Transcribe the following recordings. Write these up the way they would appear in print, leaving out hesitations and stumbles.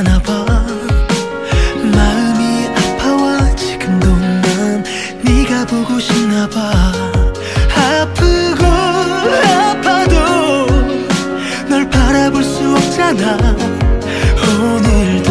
하나봐. 마음이 아파와 지금도 난 네가 보고 싶나봐. 아프고 아파도 널 바라볼 수 없잖아. 오늘도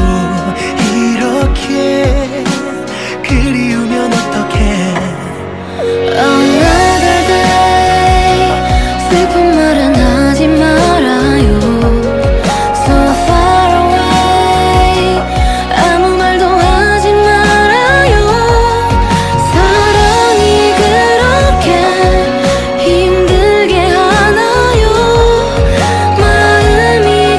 이렇게 그리우면 어떡해. Another day 슬픈 말은 하지 말아요. So far away 아무 말도 하지 말아요. 사랑이 그렇게 힘들게 하나요. 마음이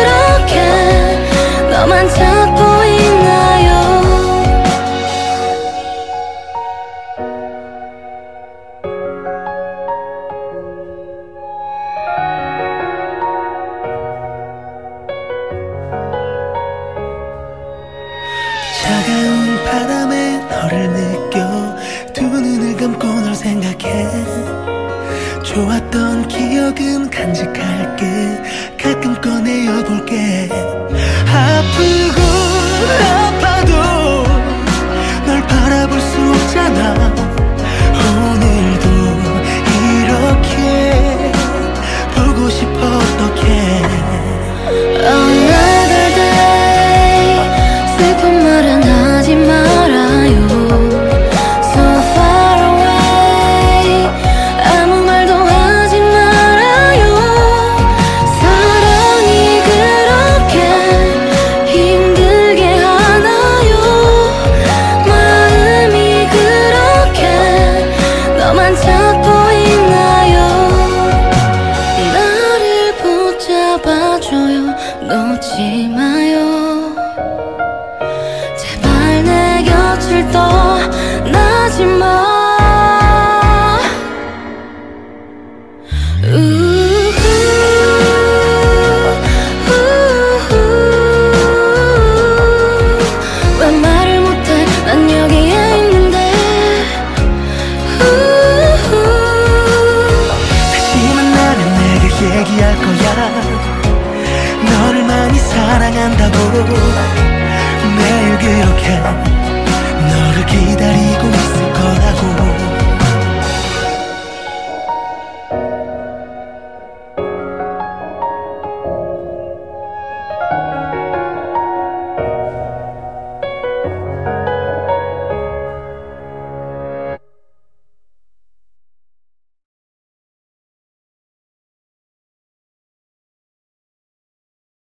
그렇게 너만 찾고 있나요. 차가운 바람에 너를 느껴 두 눈을 감고 널 생각해. 좋았던 기억은 간직할게. 가끔 꺼내어볼게. 아픈